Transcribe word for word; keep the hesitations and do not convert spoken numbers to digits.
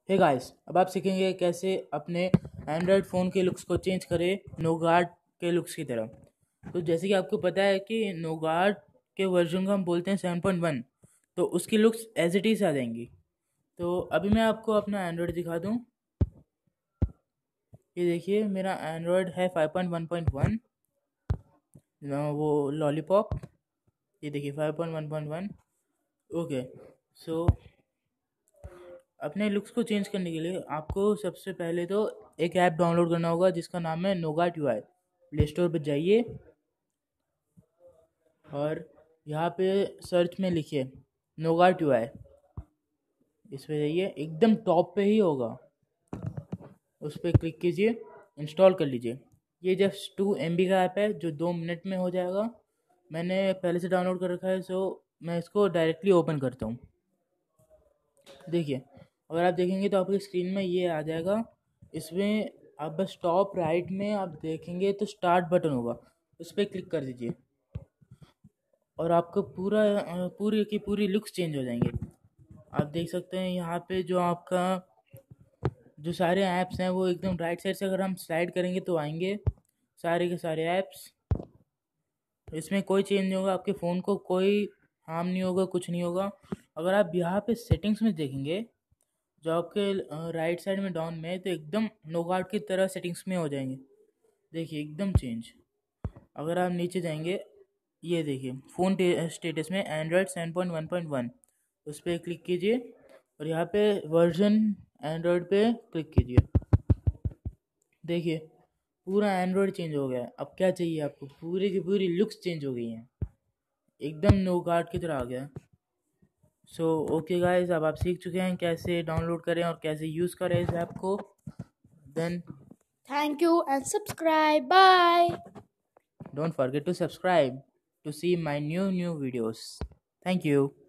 Hey guys, अब आप सीखेंगे कैसे अपने एंड्रॉयड फ़ोन के लुक्स को चेंज करें नोगाट के लुक्स की तरह। तो जैसे कि आपको पता है कि नोगाट के वर्जन को हम बोलते हैं सेवन पॉइंट वन, तो उसकी लुक्स एज इट इज़ आ जाएंगी। तो अभी मैं आपको अपना एंड्रॉयड दिखा दूं। ये देखिए, मेरा एंड्रॉयड है five point one point one, वो लॉलीपॉप। ये देखिए five point one point one. Okay, so अपने लुक्स को चेंज करने के लिए आपको सबसे पहले तो एक ऐप डाउनलोड करना होगा जिसका नाम है nougat U I। Play store पर जाइए और यहाँ पे सर्च में लिखिए nougat U I। इस पे जाइए, एकदम टॉप पे ही होगा, उस पर क्लिक कीजिए, इंस्टॉल कर लीजिए। ये जस्ट टू एम बी का ऐप है जो दो मिनट में हो जाएगा। मैंने पहले से डाउनलोड कर रखा है, सो मैं इसको डायरेक्टली ओपन करता हूँ। देखिए, अगर आप देखेंगे तो आपकी स्क्रीन में ये आ जाएगा। इसमें आप बस टॉप राइट में आप देखेंगे तो स्टार्ट बटन होगा, उस पर क्लिक कर दीजिए और आपको पूरा पूरी की पूरी लुक्स चेंज हो जाएंगे। आप देख सकते हैं यहाँ पे जो आपका जो सारे ऐप्स हैं वो एकदम राइट साइड से अगर हम स्लाइड करेंगे तो आएंगे सारे के सारे ऐप्स। इसमें कोई चेंज नहीं होगा, आपके फ़ोन को कोई हार्म नहीं होगा, कुछ नहीं होगा। अगर आप यहाँ पे सेटिंग्स में देखेंगे जो आपके राइट साइड में डाउन में है, तो एकदम नोगाट की तरह सेटिंग्स में हो जाएंगे। देखिए एकदम चेंज। अगर आप नीचे जाएंगे, ये देखिए फ़ोन स्टेटस में Android seven point one point one, उस पर क्लिक कीजिए और यहाँ पे वर्जन एंड्रॉयड पे क्लिक कीजिए। देखिए पूरा एंड्रॉयड चेंज हो गया है। अब क्या चाहिए आपको, पूरी की पूरी लुक्स चेंज हो गई हैं, एकदम नोगाट की तरह आ गया। सो ओके गाइस, अब आप सीख चुके हैं कैसे डाउनलोड करें और कैसे यूज़ करें इस ऐप को। Then Thank you and subscribe. Bye. don't forget to subscribe to see my new new videos. Thank you.